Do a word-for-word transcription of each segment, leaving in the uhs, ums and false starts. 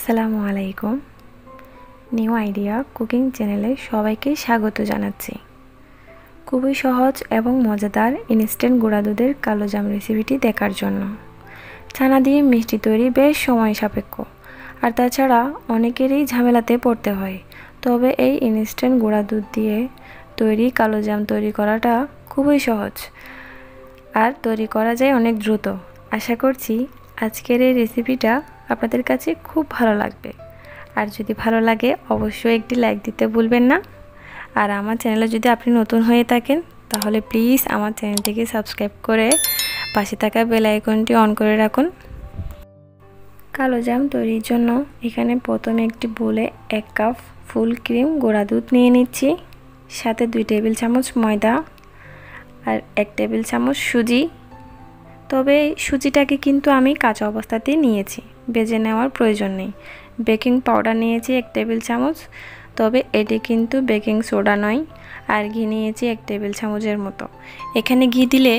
আসসালামু আলাইকুম। New idea cooking চ্যানেলে সবাইকে স্বাগত জানাচ্ছি। খুবই সহজ এবং মজাদার ইনস্ট্যান্ট গুঁড়া দুধের কালো জাম রেসিপিটি দেখার জন্য। ছানা দিয়ে মিষ্টি তৈরি বেশ সময় সাপেক্ষ, আর তাছাড়া অনেকেরই ঝামেলাতে পড়তে হয়। তবে এই ইনস্ট্যান্ট গুঁড়া দুধ দিয়ে তৈরি কালো জাম তৈরি করাটা খুবই সহজ, আর তৈরি করা যায় অনেক দ্রুত। আশা করছি আজকের এই রেসিপিটা আপনাদের কাছে খুব ভালো লাগবে। আর যদি ভালো লাগে অবশ্যই একটি লাইক দিতে ভুলবেন না। আর আমার চ্যানেলে যদি আপনি নতুন হয়ে থাকেন তাহলে প্লিজ আমার চ্যানেলটিকে সাবস্ক্রাইব করে পাশে থাকা বেল আইকনটি অন করে রাখুন। কালো জাম তৈরির জন্য এখানে প্রথমে একটি বোলে এক কাপ ফুল ক্রিম গুঁড়া দুধ নিয়ে নিচ্ছি, সাথে দুই টেবিল চামচ ময়দা আর এক টেবিল চামচ সুজি। তবে সুজিটাকে কিন্তু আমি কাঁচা অবস্থাতেই নিয়েছি, ভেজে নেওয়ার প্রয়োজন নেই। বেকিং পাউডার নিয়েছি এক টেবিল চামচ, তবে এটি কিন্তু বেকিং সোডা নয়। আর ঘি নিয়েছি এক টেবিল চামচের মতো। এখানে ঘি দিলে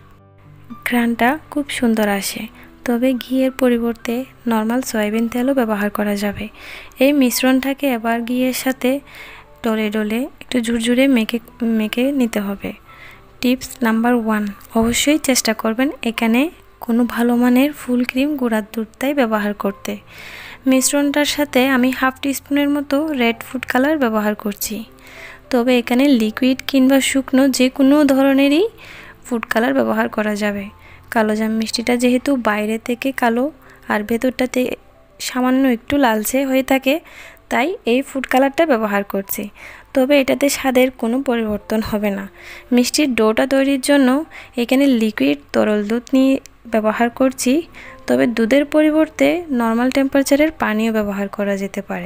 ঘ্রাণটা খুব সুন্দর আসে, তবে ঘিয়ের পরিবর্তে নর্মাল সয়াবিন তেলও ব্যবহার করা যাবে। এই মিশ্রণটাকে এবার ঘিয়ের সাথে ডলে ডলে একটু ঝুরঝুরে মেখে মেখে নিতে হবে। টিপস নাম্বার ওয়ান, অবশ্যই চেষ্টা করবেন এখানে কোনো ভালো মানের ফুল ক্রিম গুঁড়ার দুধটাই ব্যবহার করতে। মিশ্রণটার সাথে আমি হাফ টিস্পুনের মতো রেড ফুড কালার ব্যবহার করছি। তবে এখানে লিকুইড কিংবা শুকনো যে কোনো ধরনেরই ফুড কালার ব্যবহার করা যাবে। কালো জাম মিষ্টিটা যেহেতু বাইরে থেকে কালো আর ভেতরটাতে সামান্য একটু লালচে হয়ে থাকে, তাই এই ফুড কালারটা ব্যবহার করছি। তবে এটাতে স্বাদের কোনো পরিবর্তন হবে না। মিষ্টির ডোটা তৈরির জন্য এখানে লিকুইড তরল দুধ নিয়ে ব্যবহার করছি, তবে দুধের পরিবর্তে নর্মাল টেম্পারেচারের পানিও ব্যবহার করা যেতে পারে।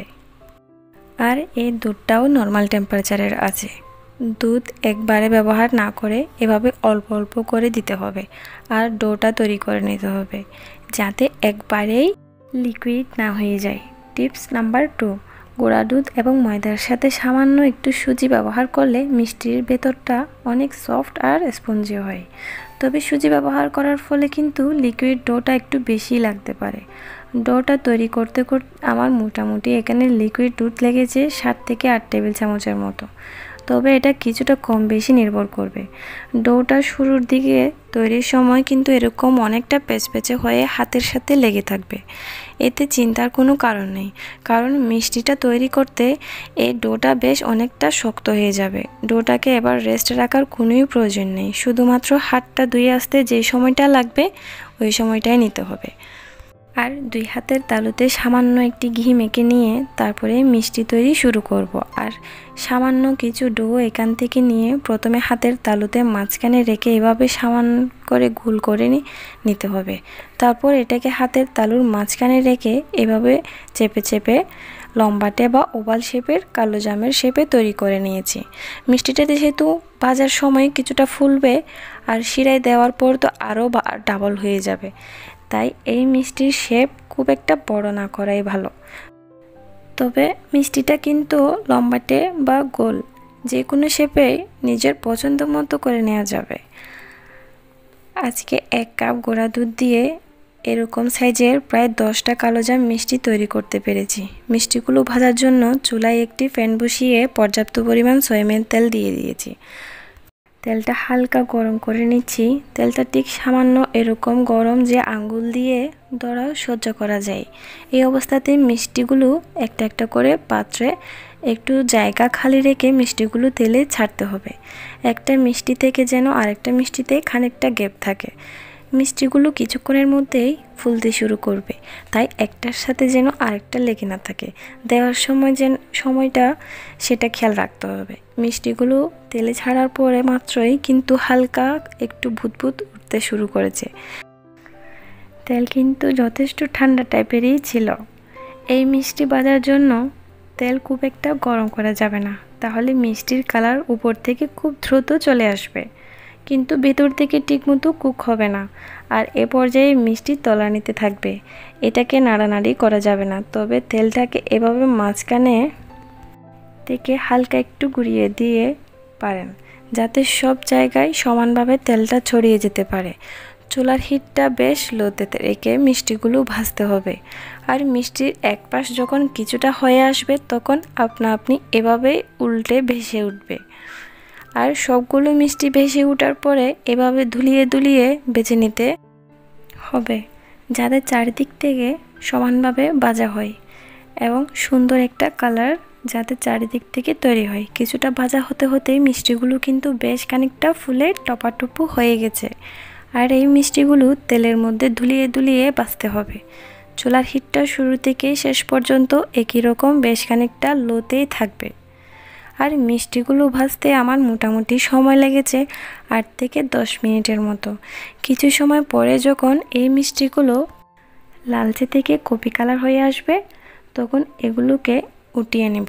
আর এই দুধটাও নর্মাল টেম্পারেচারের আছে। দুধ একবারে ব্যবহার না করে এভাবে অল্প অল্প করে দিতে হবে, আর ডোটা তৈরি করে নিতে হবে যাতে একবারেই লিকুইড না হয়ে যায়। টিপস নাম্বার টু, গুঁড়া দুধ এবং ময়দার সাথে সামান্য একটু সুজি ব্যবহার করলে মিষ্টির ভেতরটা অনেক সফট আর স্পঞ্জি হয়। তবে সুজি ব্যবহার করার ফলে কিন্তু লিকুইড ডোটা একটু বেশি লাগতে পারে। ডোটা তৈরি করতে করতে আমার মোটামুটি এখানে লিকুইড দুধ লেগেছে সাত থেকে আট টেবিল চামচের মতো। তবে এটা কিছুটা কম বেশি নির্ভর করবে। ডোটা শুরুর দিকে তৈরির সময় কিন্তু এরকম অনেকটা পেচপেচে হয়ে হাতের সাথে লেগে থাকবে। এতে চিন্তার কোনো কারণ নেই, কারণ মিষ্টিটা তৈরি করতে এই ডোটা বেশ অনেকটা শক্ত হয়ে যাবে। ডোটাকে এবার রেস্ট রাখার কোনোই প্রয়োজন নেই, শুধুমাত্র হাতটা ধুয়ে আসতে যে সময়টা লাগবে ওই সময়টাই নিতে হবে। আর দুই হাতের তালুতে সামান্য একটি ঘি মেখে নিয়ে তারপরে মিষ্টি তৈরি শুরু করব। আর সামান্য কিছু ডো এখান থেকে নিয়ে প্রথমে হাতের তালুতে মাঝখানে রেখে এভাবে সামান্য করে গোল করে নিতে হবে। তারপর এটাকে হাতের তালুর মাঝখানে রেখে এভাবে চেপে চেপে লম্বাটে বা ওভাল শেপের কালো জামের শেপে তৈরি করে নিয়েছি। মিষ্টিটা যেহেতু ভাজার সময় কিছুটা ফুলবে, আর শিরায় দেওয়ার পর তো আরও ডাবল হয়ে যাবে, তাই এই মিষ্টির শেপ খুব একটা বড় না করাই ভালো। তবে মিষ্টিটা কিন্তু লম্বাটে বা গোল যে কোনো শেপে নিজের পছন্দ মতো করে নেওয়া যাবে। আজকে এক কাপ গুঁড়া দুধ দিয়ে এরকম সাইজের প্রায় দশটা কালো জাম মিষ্টি তৈরি করতে পেরেছি। মিষ্টিগুলো ভাজার জন্য চুলায় একটি প্যান বসিয়ে পর্যাপ্ত পরিমাণ সয়াবিন তেল দিয়ে দিয়েছি। তেলটা হালকা গরম করে নিচ্ছি। তেলটা ঠিক সামান্য এরকম গরম যে আঙ্গুল দিয়ে ধরা সহ্য করা যায়। এই অবস্থাতে মিষ্টিগুলো একটা একটা করে পাত্রে একটু জায়গা খালি রেখে মিষ্টিগুলো তেলে ছাড়তে হবে। একটা মিষ্টি থেকে যেন আরেকটা মিষ্টিতে খানিকটা গ্যাপ থাকে। মিষ্টিগুলো কিছুক্ষণের মধ্যেই ফুলতে শুরু করবে, তাই একটার সাথে যেন আরেকটা লেগে না থাকে। দেওয়ার সময় যেন সময়টা সেটা খেয়াল রাখতে হবে। মিষ্টিগুলো তেলে ছাড়ার পরে মাত্রই কিন্তু হালকা একটু ভুতভুত উঠতে শুরু করেছে। তেল কিন্তু যথেষ্ট ঠান্ডা টাইপেরই ছিল। এই মিষ্টি ভাজার জন্য তেল খুব একটা গরম করা যাবে না, তাহলে মিষ্টির কালার উপর থেকে খুব দ্রুত চলে আসবে, কিন্তু ভেতর থেকে ঠিকমতো কুক হবে না। আর এ পর্যায়ে মিষ্টি তলানিতে থাকবে, এটাকে নাড়ানাড়ি করা যাবে না। তবে তেলটাকে এভাবে মাঝখানে থেকে হালকা একটু ঘুরিয়ে দিয়ে পারেন, যাতে সব জায়গায় সমানভাবে তেলটা ছড়িয়ে যেতে পারে। চুলার হিটটা বেশ লোতে রেখে মিষ্টিগুলো ভাজতে হবে। আর মিষ্টির এক পাশ যখন কিছুটা হয়ে আসবে তখন আপনা আপনি এভাবে উল্টে ভেসে উঠবে। আর সবগুলো মিষ্টি ভেসে ওঠার পরে এভাবে ধুলিয়ে ধুলিয়ে বেছে নিতে হবে, যাতে চারিদিক থেকে সমানভাবে ভাজা হয় এবং সুন্দর একটা কালার যাতে চারিদিক থেকে তৈরি হয়। কিছুটা ভাজা হতে হতেই মিষ্টিগুলো কিন্তু বেশ খানিকটা ফুলে টপাটপু হয়ে গেছে। আর এই মিষ্টিগুলো তেলের মধ্যে ধুলিয়ে ধুলিয়ে ভাজতে হবে। চুলার হিটটা শুরু থেকে শেষ পর্যন্ত একই রকম বেশ খানিকটা লোতেই থাকবে। আর মিষ্টিগুলো ভাজতে আমার মোটামুটি সময় লেগেছে আট থেকে দশ মিনিটের মতো। কিছু সময় পরে যখন এই মিষ্টিগুলো লালচে থেকে কফি কালার হয়ে আসবে তখন এগুলোকে উঠিয়ে নেব।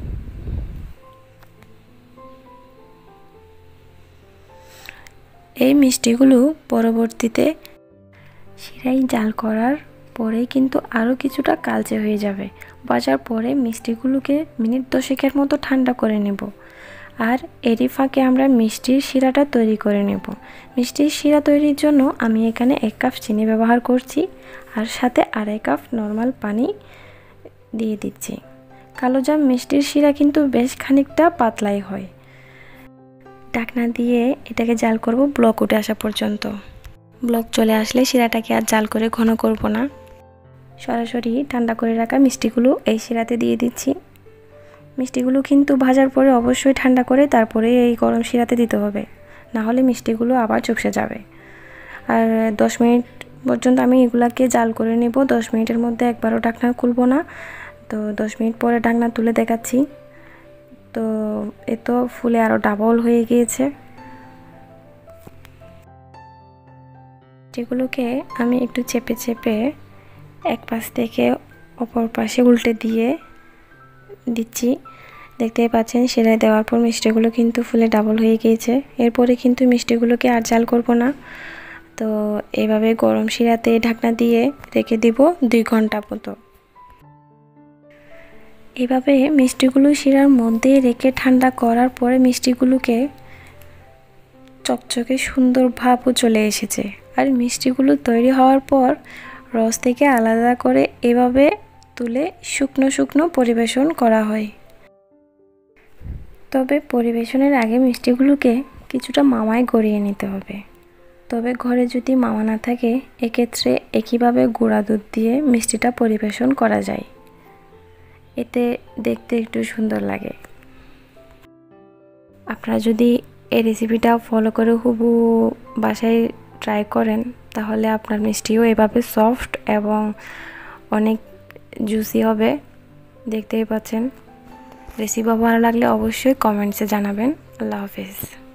এই মিষ্টিগুলো পরবর্তীতে শিরায় জাল করার পরে কিন্তু আরও কিছুটা কালচে হয়ে যাবে। ভাজার পরে মিষ্টিগুলোকে মিনিট দশেকের মতো ঠান্ডা করে নেব। আর এরই ফাঁকে আমরা মিষ্টির শিরাটা তৈরি করে নেব। মিষ্টির শিরা তৈরির জন্য আমি এখানে এক কাপ চিনি ব্যবহার করছি আর সাথে আড়াই কাপ নর্মাল পানি দিয়ে দিচ্ছি। কালোজাম মিষ্টির শিরা কিন্তু বেশ খানিকটা পাতলাই হয়। ঢাকনা দিয়ে এটাকে জাল করব ব্লক উঠে আসা পর্যন্ত। ব্লক চলে আসলে শিরাটাকে আর জাল করে ঘন করব না, সরাসরি ঠান্ডা করে রাখা মিষ্টিগুলো এই শিরাতে দিয়ে দিচ্ছি। মিষ্টিগুলো কিন্তু ভাজার পরে অবশ্যই ঠান্ডা করে তারপরে এই গরম শিরাতে দিতে হবে, না হলে মিষ্টিগুলো আবার চুপসে যাবে। আর দশ মিনিট পর্যন্ত আমি এগুলাকে জাল করে নেব। দশ মিনিটের মধ্যে একবারও ঢাকনা খুলব না। তো দশ মিনিট পরে ঢাকনা তুলে দেখাচ্ছি। তো এ তো ফুলে আরও ডাবল হয়ে গিয়েছে। যেগুলোকে আমি একটু চেপে চেপে এক পাশ থেকে অপর পাশে উল্টে দিয়ে দিচ্ছি। দেখতেই পাচ্ছেন শিরায় দেওয়ার পর মিষ্টিগুলো কিন্তু ফুলে ডাবল হয়ে গিয়েছে। এরপরে কিন্তু মিষ্টিগুলোকে আর জাল করব না। তো এইভাবে গরম শিরাতে ঢাকনা দিয়ে রেখে দিব দুই ঘন্টা মতো। এভাবে মিষ্টিগুলো শিরার মধ্যে রেখে ঠান্ডা করার পরে মিষ্টিগুলোকে চকচকে সুন্দর ভাবও চলে এসেছে। আর মিষ্টিগুলো তৈরি হওয়ার পর রস থেকে আলাদা করে এভাবে তুলে শুকনো শুকনো পরিবেশন করা হয়। তবে পরিবেশনের আগে মিষ্টিগুলোকে কিছুটা মাওয়ায় গড়িয়ে নিতে হবে। তবে ঘরে যদি মাওয়া না থাকে এক্ষেত্রে একইভাবে গুঁড়া দুধ দিয়ে মিষ্টিটা পরিবেশন করা যায়, এতে দেখতে একটু সুন্দর লাগে। আপনারা যদি এই রেসিপিটা ফলো করে হুবহু বাসায় ট্রাই করেন তাহলে আপনার মিষ্টিও এভাবে সফট এবং অনেক জুসি হবে। দেখতেই পাচ্ছেন। রেসিপি ভালো লাগলে অবশ্যই কমেন্টসে জানাবেন। আল্লাহ হাফেজ।